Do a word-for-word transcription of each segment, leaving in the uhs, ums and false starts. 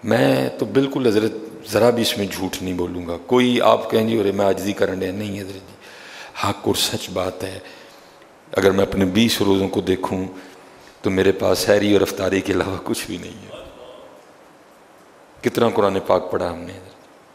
میں تو بالکل حضرت ذرا بھی اس میں جھوٹ نہیں بولوں گا. کوئی آپ کہیں جی ارے میں عاجزی کرن ڈیا, نہیں حضرت جی, حق اور سچ بات ہے. اگر میں اپنے بیس روزوں کو دیکھوں تو میرے پاس سحری اور افطاری کے علاوہ کچھ بھی نہیں ہے. کتنا قرآن پاک پڑھا ہم نے حضرت.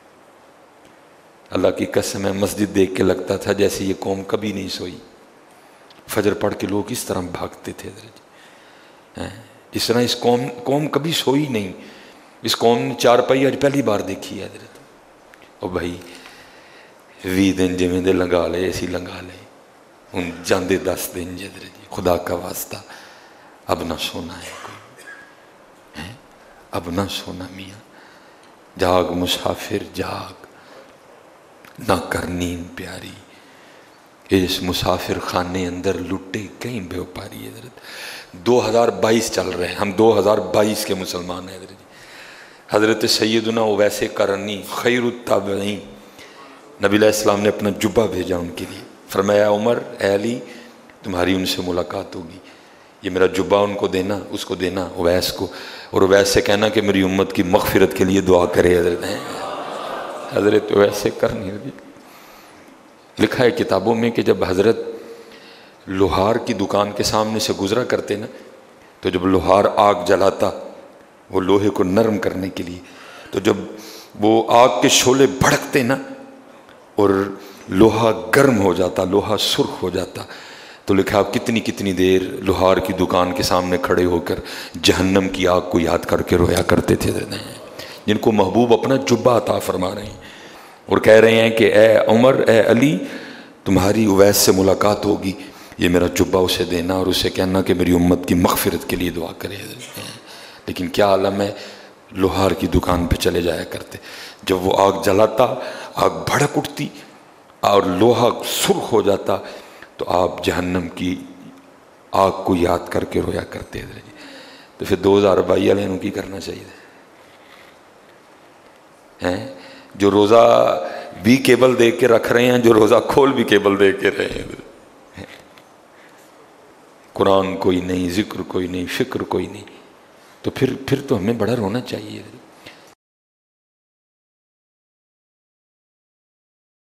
اللہ کی قسم ہے مسجد دیکھ کے لگتا تھا جیسے یہ قوم کبھی نہیں سوئی. فجر پڑھ کے لوگ اس طرح بھاگتے تھے حضرت جی, جس طرح اس قوم قوم کبھی سوئی نہیں. اس قوم نے چار پائی آج پہلی بار دیکھی ہے حضرت. او بھائی وی دن جویں دے لنگا لے ایسی لنگا لے, ہن جاندے دس دن جی حضرت جی, خدا کا واسطہ اب نہ سونا ہے کوئی, اب نہ سونا میاں. جاگ مسافر جاگ, نہ کر نیند پیاری, اس مسافر خانے اندر لٹے کہیں بے پاری. حضرت دو ہزار بائیس چل رہے ہیں, ہم دو ہزار بائیس کے مسلمان ہیں حضرت جی. حضرت سیدنا اویس قرنی خیر التابعین, نبی علیہ السلام نے اپنا جبہ بھیجا ان کے لیے, فرمایا عمر اے علی تمہاری ان سے ملاقات ہوگی, یہ میرا جبہ ان کو دینا, اس کو دینا اویس کو, اور اویس سے کہنا کہ میری امت کی مغفرت کے لیے دعا کرے. حضرت ہیں حضرت اویس قرنی لکھا ہے کتابوں میں کہ جب حضرت لوہار کی دکان کے سامنے سے گزرا کرتے نا, تو جب لوہار آگ جلاتا وہ لوہے کو نرم کرنے کے لیے, تو جب وہ آگ کے شعلے بھڑکتے نا اور لوہا گرم ہو جاتا, لوہا سرخ ہو جاتا, تو لکھا آپ کتنی کتنی دیر لوہار کی دکان کے سامنے کھڑے ہو کر جہنم کی آگ کو یاد کر کے رویا کرتے تھے, جن کو محبوب اپنا جبہ عطا فرما رہے ہیں اور کہہ رہے ہیں کہ اے عمر اے علی تمہاری اویس سے ملاقات ہوگی, یہ میرا جبہ اسے دینا اور اسے کہنا کہ میری امت کی مغفرت کے لیے دعا کرے. لیکن کیا عالم ہے, لوہار کی دکان پہ چلے جایا کرتے, جب وہ آگ جلاتا آگ بھڑک اٹھتی اور لوہا سرخ ہو جاتا تو آپ جہنم کی آگ کو یاد کر کے رویا کرتے. تو پھر دو ہزار بائی والے نوں کی کرنا چاہیے ہیں, جو روزہ بھی کیبل دیکھ کے رکھ رہے ہیں, جو روزہ کھول بھی کیبل دیکھ کے رہے ہیں. قرآن کوئی نہیں, ذکر کوئی نہیں, فکر کوئی نہیں, تو پھر پھر تو ہمیں بڑا رونا چاہیے.